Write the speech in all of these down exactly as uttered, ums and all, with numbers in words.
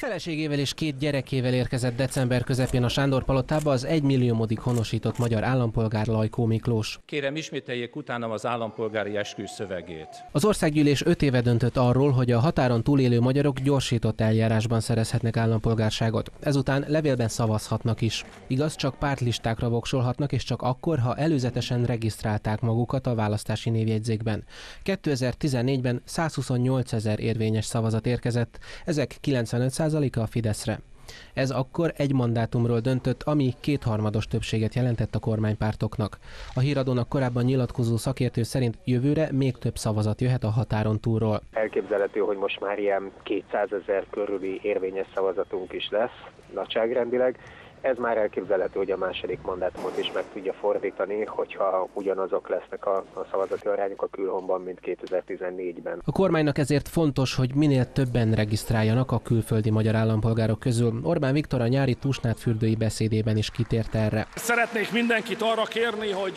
Feleségével és két gyerekével érkezett december közepén a Sándor-palotába az egymilliómodik honosított magyar állampolgár Lajkó Miklós. Kérem, ismételjék utánam az állampolgári eskü szövegét. Az országgyűlés öt éve döntött arról, hogy a határon túlélő magyarok gyorsított eljárásban szerezhetnek állampolgárságot. Ezután levélben szavazhatnak is. Igaz, csak pártlistákra voksolhatnak, és csak akkor, ha előzetesen regisztrálták magukat a választási névjegyzékben. kétezer-tizennégyben százhuszonnyolcezer érvényes szavazat érkezett, ezek kilencvenöt százaléka a Fideszre. Ez akkor egy mandátumról döntött, ami kétharmados többséget jelentett a kormánypártoknak. A Híradónak korábban nyilatkozó szakértő szerint jövőre még több szavazat jöhet a határon túlról. Elképzelhető, hogy most már ilyen kétszázezer körüli érvényes szavazatunk is lesz, nagyságrendileg. Ez már elképzelhető, hogy a második mandátumot is meg tudja fordítani, hogyha ugyanazok lesznek a, a szavazati arányok a külhonban, mint kétezer-tizennégyben. A kormánynak ezért fontos, hogy minél többen regisztráljanak a külföldi magyar állampolgárok közül. Orbán Viktor a nyári Tusnádfürdői beszédében is kitért erre. Szeretnék mindenkit arra kérni, hogy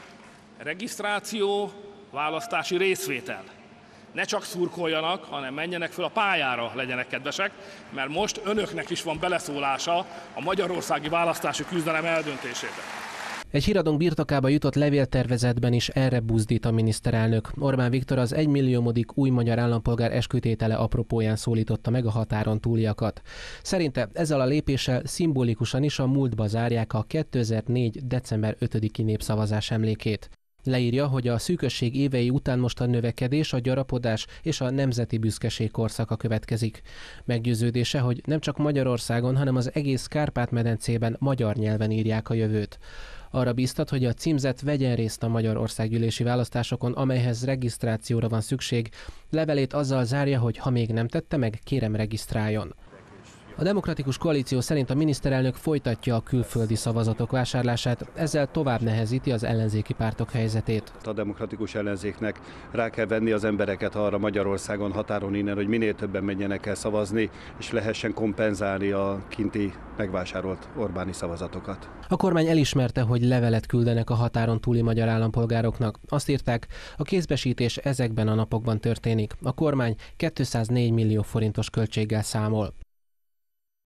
regisztráció, választási részvétel. Ne csak szurkoljanak, hanem menjenek fel a pályára, legyenek kedvesek, mert most önöknek is van beleszólása a magyarországi választási küzdelem eldöntésében. Egy híradónk birtokába jutott levéltervezetben is erre buzdít a miniszterelnök. Orbán Viktor az egymilliómodik új magyar állampolgár eskütétele apropóján szólította meg a határon túliakat. Szerinte ezzel a lépéssel szimbolikusan is a múltba zárják a kétezer-négy. december ötödiki népszavazás emlékét. Leírja, hogy a szűkösség évei után most a növekedés, a gyarapodás és a nemzeti büszkeség korszaka következik. Meggyőződése, hogy nem csak Magyarországon, hanem az egész Kárpát-medencében magyar nyelven írják a jövőt. Arra bíztat, hogy a címzett vegyen részt a magyar országgyűlési választásokon, amelyhez regisztrációra van szükség. Levelét azzal zárja, hogy ha még nem tette meg, kérem regisztráljon. A Demokratikus Koalíció szerint a miniszterelnök folytatja a külföldi szavazatok vásárlását, ezzel tovább nehezíti az ellenzéki pártok helyzetét. A demokratikus ellenzéknek rá kell venni az embereket arra Magyarországon, határon innen, hogy minél többen menjenek el szavazni, és lehessen kompenzálni a kinti megvásárolt Orbáni szavazatokat. A kormány elismerte, hogy levelet küldenek a határon túli magyar állampolgároknak. Azt írták, a kézbesítés ezekben a napokban történik. A kormány kétszáznégy millió forintos költséggel számol.